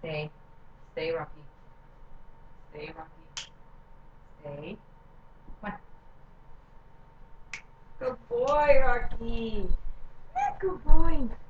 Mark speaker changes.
Speaker 1: Stay. Stay, Rocky. Stay, Rocky. Stay. Come on. Good boy, Rocky. Good boy.